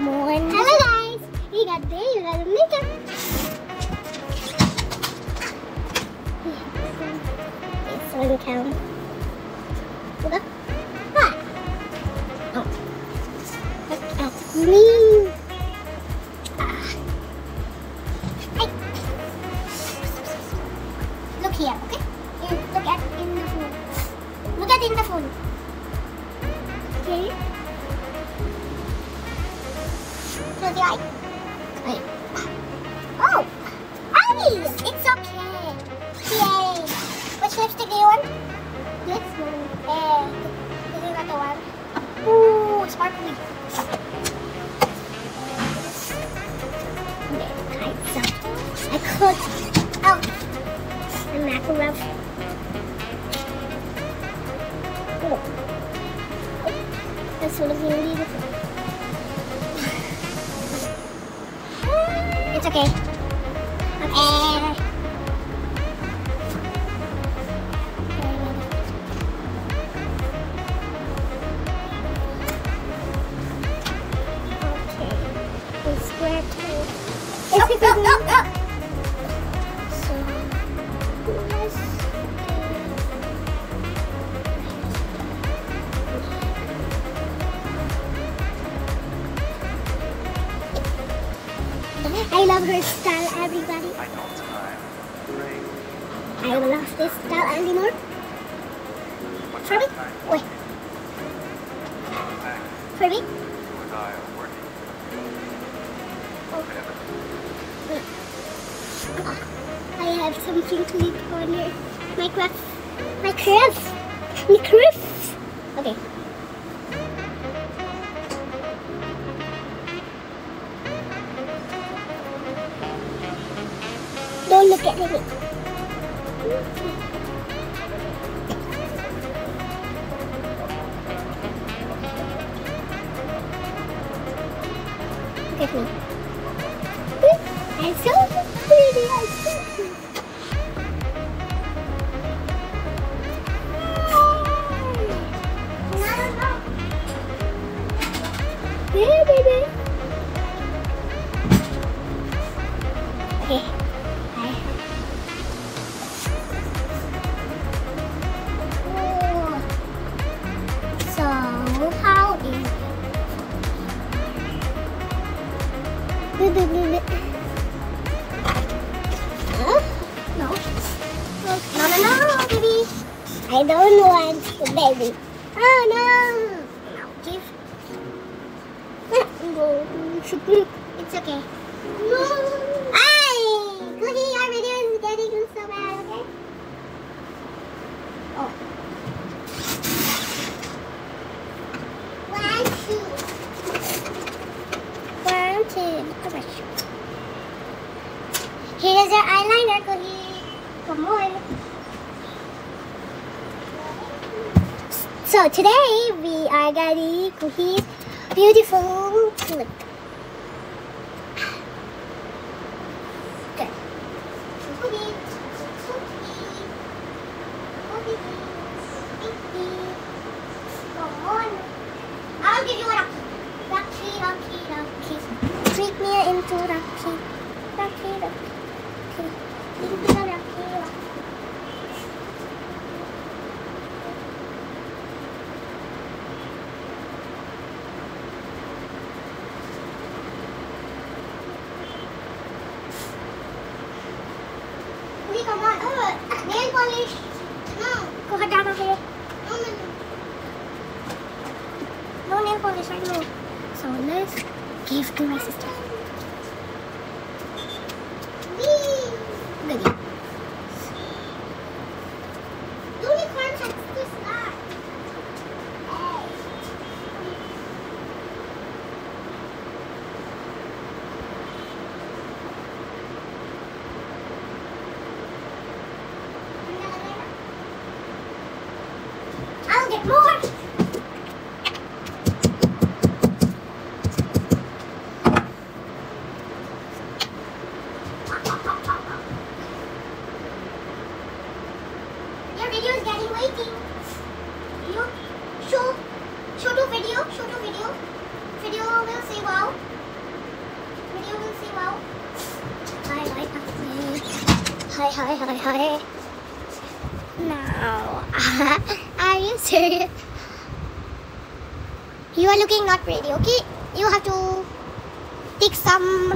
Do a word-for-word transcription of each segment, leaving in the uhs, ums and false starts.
more. Hello guys! We got there, you got a makeup. It's one count. Look. What? Oh. Look at me. Ah. Hey. Look here, okay? You look at in the phone. Look at in the phone. Okay? Close your eye. Wait. Oh! Eyes! It's okay. Yay! Which lipstick do you want? This one. Yeah. This is not the one. Ooh, sparkly. Okay, so I close out the macro rough. Oh. That's what it's gonna be. It's okay. Okay. Okay. We square two. Is it good? So let's I love her style, everybody. I know time. Great. I don't love this style anymore. What's For me? that time? Wait. Back. For me? You and I are working. Together. I have something to leave on your my craft. My craft. My craft. Okay. Don't look at me. Look at me. I'm so pretty. I'm so pretty. Yeah, baby. Okay. So, how is it? Huh? No. No, no, no, baby. I don't want the baby. Oh, no. No, give. It's okay. No. Hey! Cookie, our video is getting so bad, okay? Oh. One, two. One, two. Correct. Here is your eyeliner, Cookie. Come on. So today we are getting Cookie's beautiful lip. Good. Cookie. Cookie. Cookie. Come on. I'll give you a Rocky. Rocky, Rocky, Rocky. Treat me into Rocky. Rocky, Rocky. Into the Rocky, Rocky. Cookie, come on. Oh, nail polish. No. Go ahead down here. No, no, no. No nail polish right now. So let's give to my sister. Good. Unicorn has to start. Hey. I'll get more. Your video is getting waiting. You show show to video, show to video. Video will say wow. Video will see well. Hi, hi, hi. Hi, hi, hi, hi. Now, are you serious? You are looking not pretty, okay? You have to take some.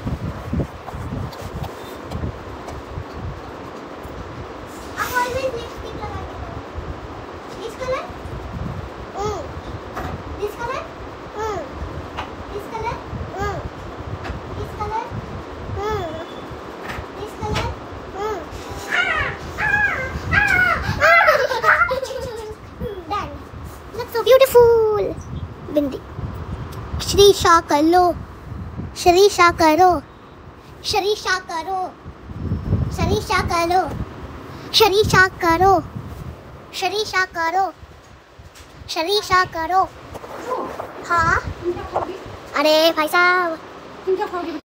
I always lipstick लगाती हूँ. This color? Mm. This color? Mm. This color? Mm. This color? Mm. This color? Mm. Ah! Ah! Ah! Ah! Done. Looks so beautiful. बिंदी. श्रीशा कर लो. श्रीशा करो. श्रीशा करो. श्रीशा करो. श्रीशा करो. श्रीशा करो. श्रीशा करो. हाँ. अरे भाई साहब.